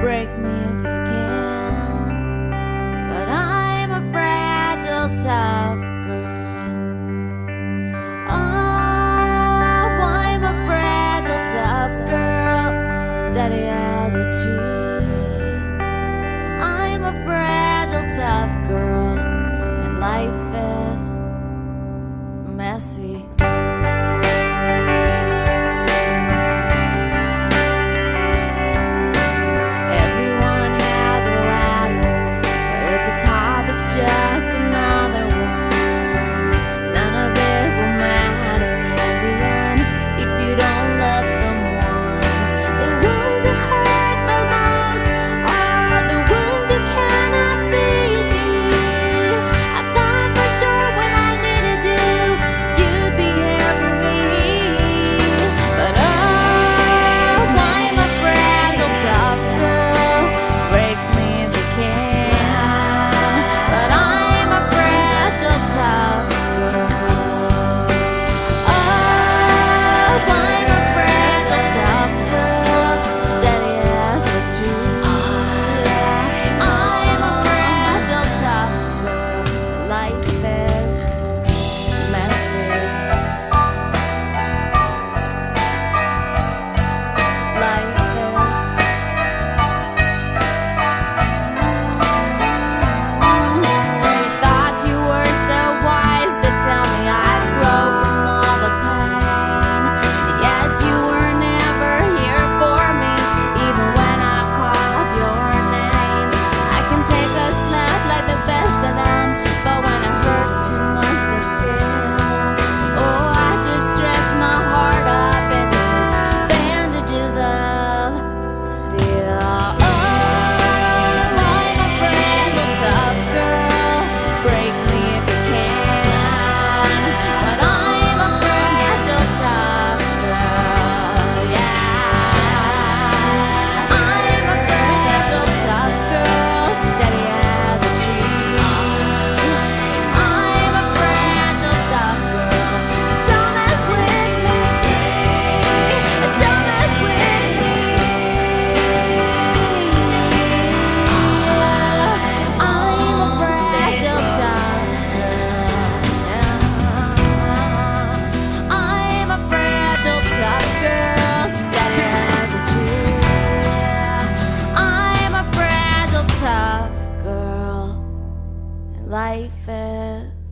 break me if you can, but I'm a fragile, tough girl. Oh, I'm a fragile, tough girl, steady as a tree. I'm a fragile, tough girl, and life is messy. Just another one. None of it will matter in the end if you don't love someone. The wounds that hurt the most are the wounds you cannot see. I thought for sure when I needed you, you'd be here for me. But oh, I'm a fragile, tough girl. Break me if you can. Life is